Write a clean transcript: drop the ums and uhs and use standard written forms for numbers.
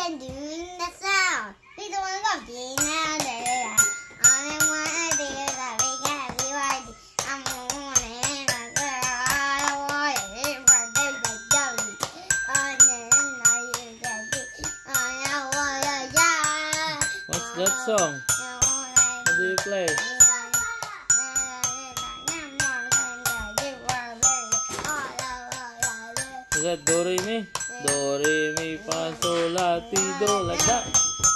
and doing the sound. We don't want to be now there. Only one idea that we can be right. I'm morning, my girl. I want it for the jelly. On the night, you can be. I want a job. What's that song? How do you play? Is that do re mi? Do re mi fa sol la ti do, like that.